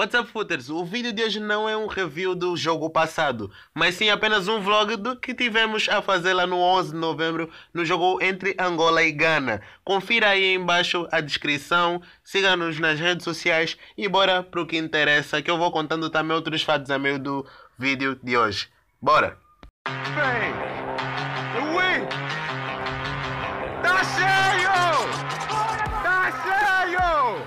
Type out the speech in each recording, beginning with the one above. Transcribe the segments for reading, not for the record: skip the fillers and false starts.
What's up, footers? O vídeo de hoje não é um review do jogo passado, mas sim apenas um vlog do que tivemos a fazer lá no 11 de novembro no jogo entre Angola e Gana. Confira aí embaixo a descrição, siga-nos nas redes sociais e bora pro que interessa, que eu vou contando também outros fatos a meio do vídeo de hoje. Bora! Tá cheio! Tá cheio!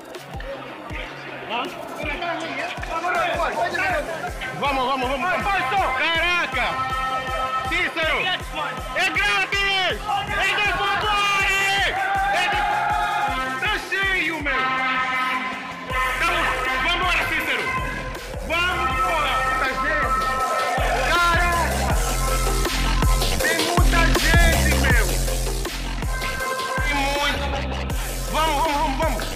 Vamos! Caraca! Cícero! É grátis! É de favor! Tá cheio, meu! Vambora, Cícero! Vamos embora! Muita gente! Caraca! Tem muita gente, meu! Tem muito! Vamos!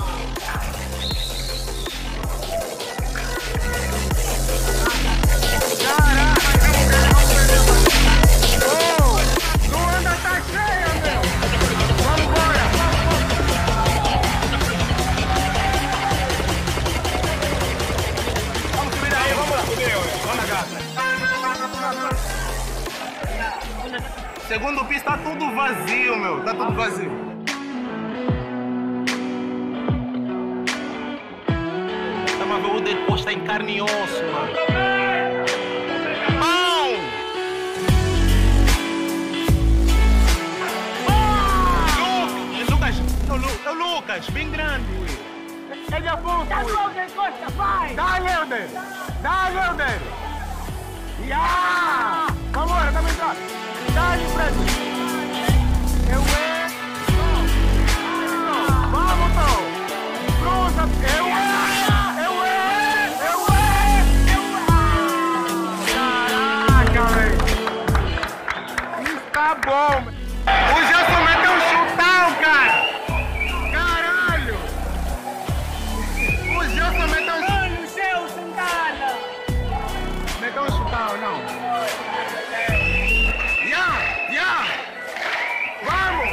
Segundo piso tá tudo vazio, meu. Tá tudo vazio. Tá, mas o depois tá em carne e osso, mano. É o Lucas, bem grande, ui. É de Afonso, ui. Costa, vai! Dá, Helder! Yeah! Vambora, tá entrando. Dá-lhe, Fred! Vamos, Tom! Cruza! Caraca, velho! Isso tá bom! O Gelson meteu um chutão, cara! Caralho! O Gelson meteu um chutão! Olha o Gelson, cara! Meteu um chutão, não? Vamos!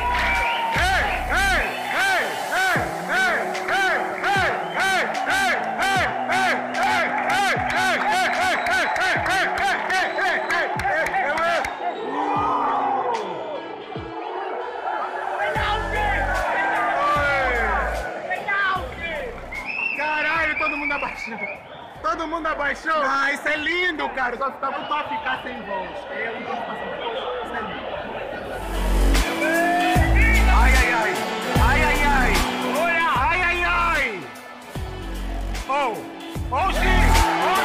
Caralho, todo mundo abaixou! Todo mundo abaixou! Ah, isso é lindo, cara! Só tá pra ficar sem voz. Eu não posso passar. Isso é lindo. Ai! Oh, sim!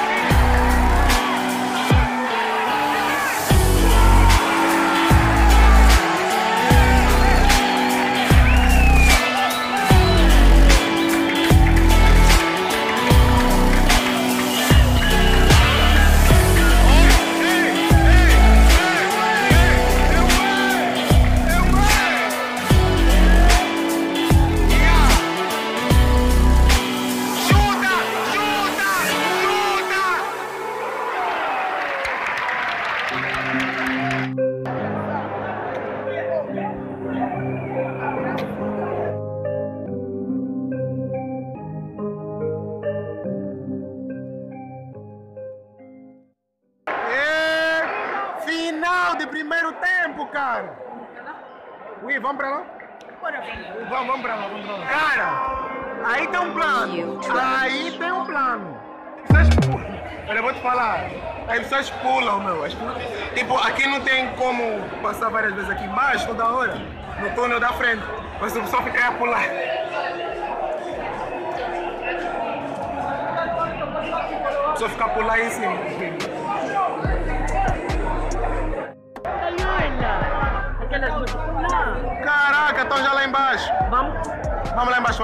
Final de primeiro tempo, cara! Ui, vamos pra lá? Vamos pra lá. Cara, aí tem um plano. Pessoas pulam. Olha, eu vou te falar. As pessoas pulam, meu. Tipo, aqui não tem como passar várias vezes aqui embaixo, toda hora. No túnel da frente. Mas o pessoal fica a pular. A pessoa fica a pular aí em cima. Aquelas músicas lá. Caraca, estão já lá embaixo. Vamos lá embaixo.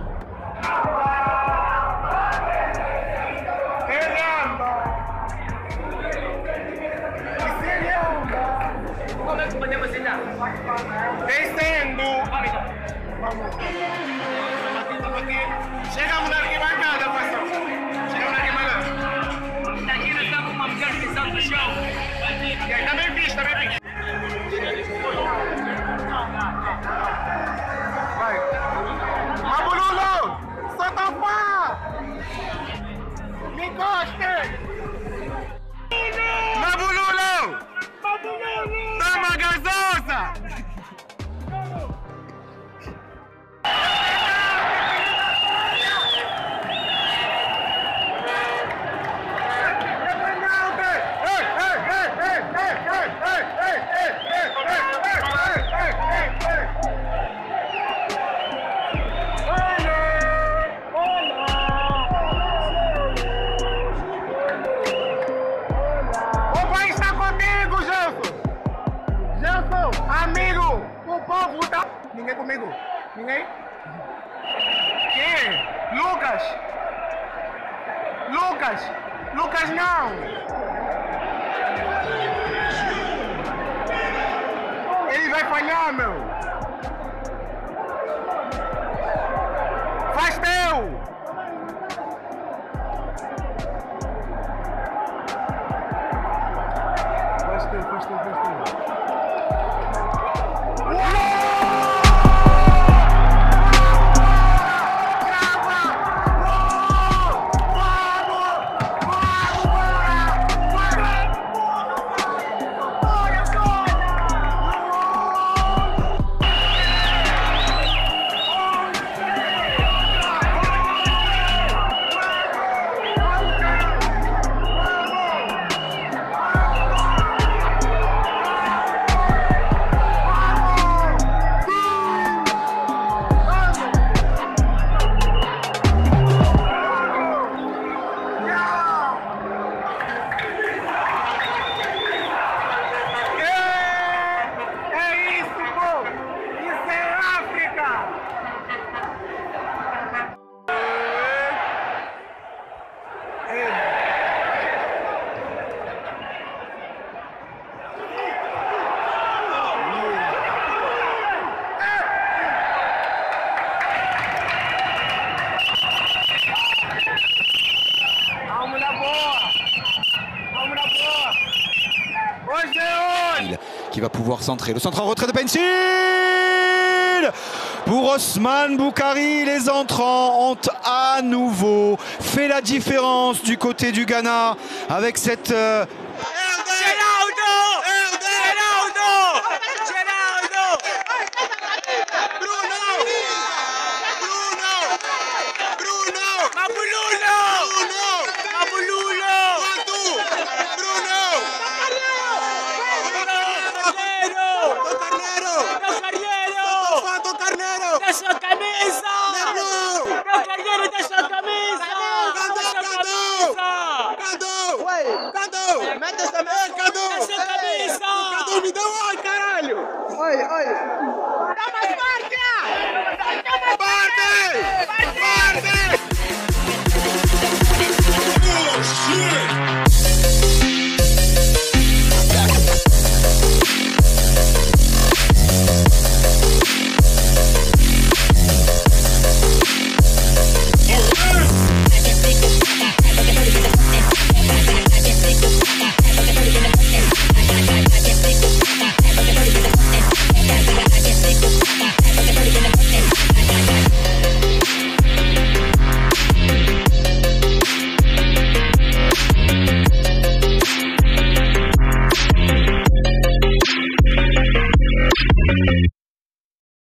Como é que podemos ir lá? Descendo. Vamos. Chegamos na arquibancada, pessoal. Daqui nós estamos com uma melhor visão do show. E aí, também visto. Vai. Vamos, Lulu! Solta o pá! o povo tá... Ninguém comigo? Ninguém? Quem? Lucas! Lucas! Lucas não! Ele vai falhar, meu! Faz teu! Faz teu. Qui va pouvoir centrer. Le centre en retrait de Pensil pour Osman Boukari. Les entrants ont à nouveau fait la différence du côté du Ghana avec cette... Sua camisa! Meu carneiro, deixa a camisa! Cadu! Mete essa merda! Deixa a camisa! Cadu, me dá um oi, caralho! Oi! Dá mais forte! Dá mais forte!